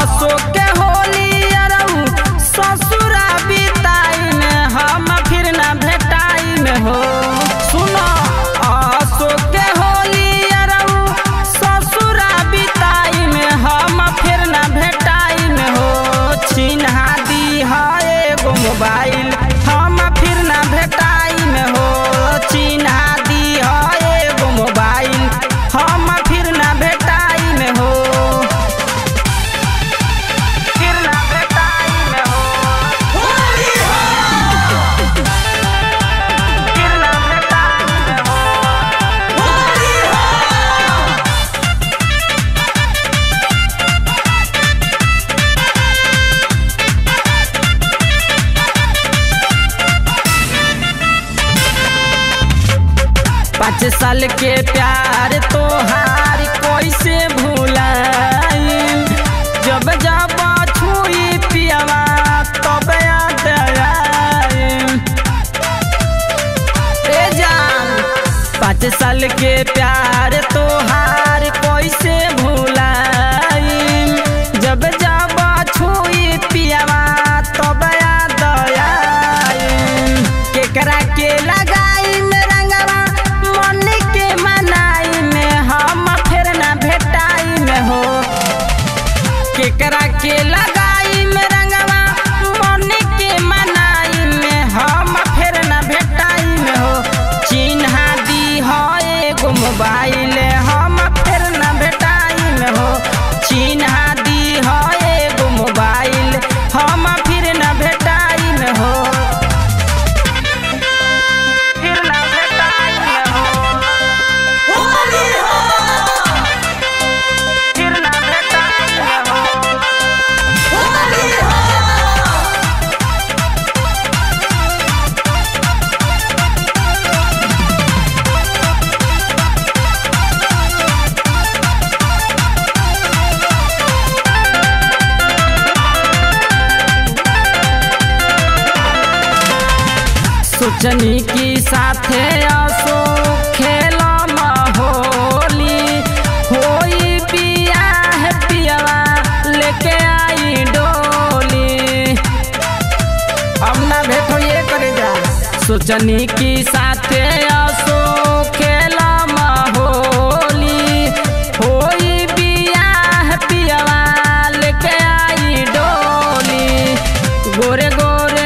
अशोक के होली अरऊ ससुरा बिताई में हम फिर न भेटाई में हो। सुनो अशोक के होली अरऊ ससुरा बिताई में हम फिर न भेटाई में हो। चिन्हा दी है एगो मोबाइल हम फिर न भेटाई में हो। चिन्हा दी है एगो मोबाइल हम फिर न भेटाई में हो। फिर न भेटाई में हो। फिर न भेटाई में हो। पाँच साल के प्यार तोहार कैसे भूलाई। जब जब छुई पियावा तब याद आई। ए जान 5 साल के प्यार तोहार कैसे भूलाई। जब जब छुई पियावा तब याद आई। केकरा के लगाई में रंगवा मन के मनाई में हम फिर न भेटाई में हो। केकरा के लगाई में रंगवा मन के मनाई में हम फिर न भेटाई में हो। चिन्हा दी है एगो मोबाइल हम फिर न भेटाई में हो। चिन्हा दी है एगो मोबाइल हम फिर न भेटाई में हो। फिर न भेटाई में हो। फिर न भेटाई में हो। सोचनी की साथे अशोक खेलम होली। होई बियाह पियवा लेके आई डोली। अब ना भेंट हो ये करे जा। सोचनी की साथे अशोक खेलम होली। होई बियाह पियवा लेके आई डोली। गोरे गोरे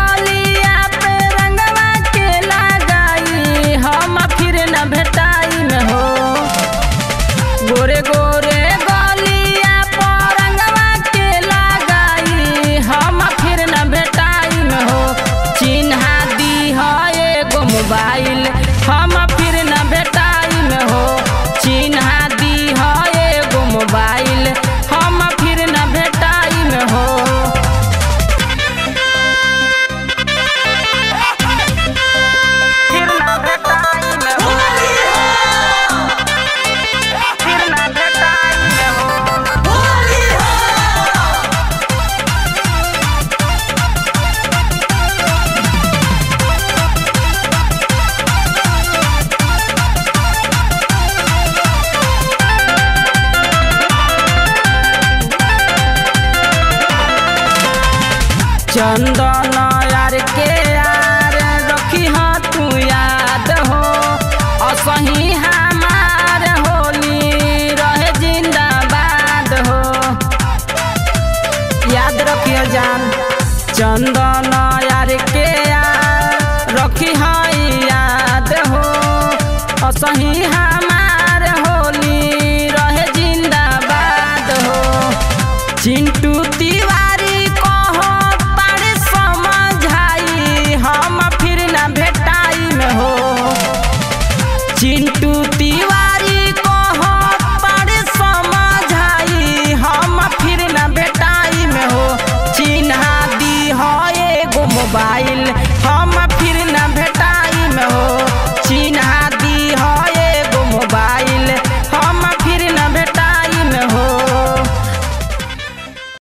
भेटाई में हो। गोरे गोरे गलिया पर रंगवा के लगाई हम फिर न भेटाई में हो। चिन्हा दी है एगो मोबाइल हम फिर न भेटाई में हो। चिन्हा दी है एगो मोबाइल हम फिर न भेटाई में हो। चंदन यार के यार रखी हाँ तू याद हो। असही हमार होली रहे जिंदाबाद हो। याद रखियो जान। चंदन यार के यार रखी हाँ याद हो। असही हमार होली रहे जिंदाबाद हो। चिंटू